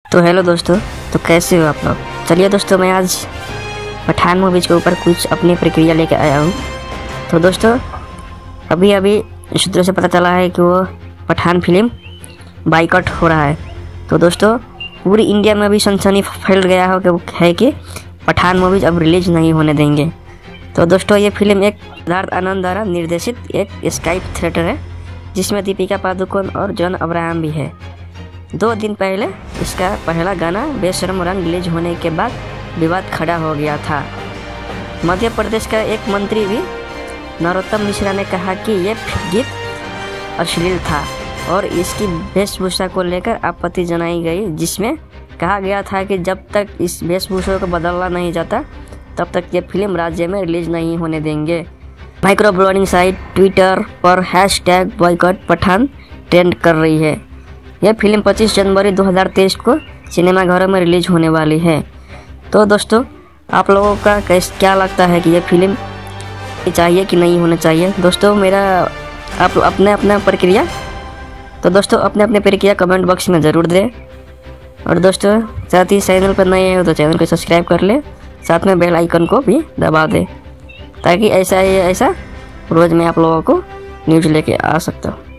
तो हेलो दोस्तों, तो कैसे हो आप लोग। चलिए दोस्तों, मैं आज पठान मूवीज के ऊपर कुछ अपनी प्रक्रिया लेकर आया हूँ। तो दोस्तों, अभी अभी सूत्रों से पता चला है कि वो पठान फिल्म बाइकआउट हो रहा है। तो दोस्तों, पूरी इंडिया में अभी सनसनी फैल गया है कि पठान मूवीज अब रिलीज नहीं होने देंगे। तो दोस्तों, ये फिल्म एक सिद्धार्थ आनंद द्वारा निर्देशित एक स्काई थिएटर है, जिसमें दीपिका पादुकोण और जॉन अब्राहम भी है। 2 दिन पहले इसका पहला गाना बेशर्म रंग रिलीज होने के बाद विवाद खड़ा हो गया था। मध्य प्रदेश का एक मंत्री भी नरोत्तम मिश्रा ने कहा कि यह गीत अश्लील था और इसकी वेशभूषा को लेकर आपत्ति जनाई गई, जिसमें कहा गया था कि जब तक इस वेशभूषा को बदला नहीं जाता तब तक ये फिल्म राज्य में रिलीज नहीं होने देंगे। माइक्रो ब्लॉगिंग साइट ट्विटर पर #बॉयकॉट पठान ट्रेंड कर रही है। यह फिल्म 25 जनवरी 2023 को सिनेमाघरों में रिलीज होने वाली है। तो दोस्तों, आप लोगों का क्या लगता है कि यह फिल्म चाहिए कि नहीं होना चाहिए। दोस्तों, मेरा आप अपना प्रक्रिया अपने प्रक्रिया कमेंट बॉक्स में ज़रूर दें। और दोस्तों, साथ ही चैनल पर नए हो तो चैनल को सब्सक्राइब कर ले, साथ में बेल आइकन को भी दबा दें, ताकि ऐसा रोज़ मैं आप लोगों को न्यूज़ लेके आ सकता हूँ।